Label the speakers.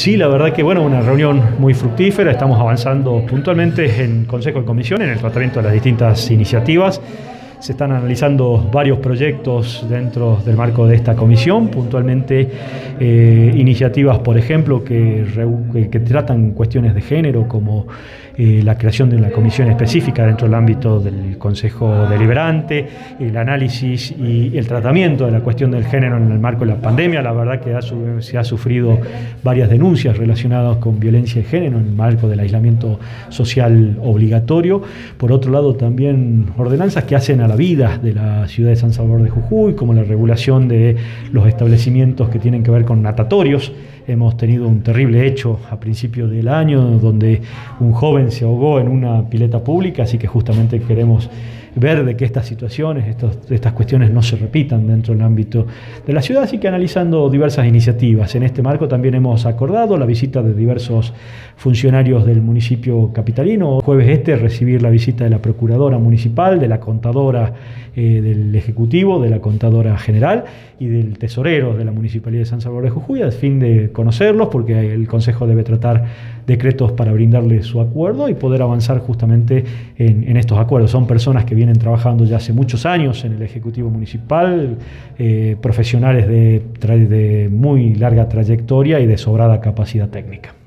Speaker 1: Sí, la verdad que bueno, una reunión muy fructífera, estamos avanzando puntualmente en Consejo de Comisión en el tratamiento de las distintas iniciativas. Se están analizando varios proyectos dentro del marco de esta comisión, puntualmente iniciativas, por ejemplo, que tratan cuestiones de género, como la creación de una comisión específica dentro del ámbito del Consejo Deliberante, el análisis y el tratamiento de la cuestión del género en el marco de la pandemia. La verdad que se ha sufrido varias denuncias relacionadas con violencia de género en el marco del aislamiento social obligatorio. Por otro lado, también ordenanzas que hacen a la vida de la ciudad de San Salvador de Jujuy, como la regulación de los establecimientos que tienen que ver con natatorios. Hemos tenido un terrible hecho a principios del año donde un joven se ahogó en una pileta pública, así que justamente queremos ver de que estas situaciones, estas cuestiones no se repitan dentro del ámbito de la ciudad, así que analizando diversas iniciativas. En este marco también hemos acordado la visita de diversos funcionarios del municipio capitalino. Jueves recibir la visita de la procuradora municipal, de la contadora del Ejecutivo, de la contadora general y del tesorero de la Municipalidad de San Salvador de Jujuy, a fin de conocerlos, porque el Consejo debe tratar decretos para brindarles su acuerdo y poder avanzar justamente en estos acuerdos. Son personas que vienen trabajando ya hace muchos años en el Ejecutivo Municipal, profesionales de muy larga trayectoria y de sobrada capacidad técnica.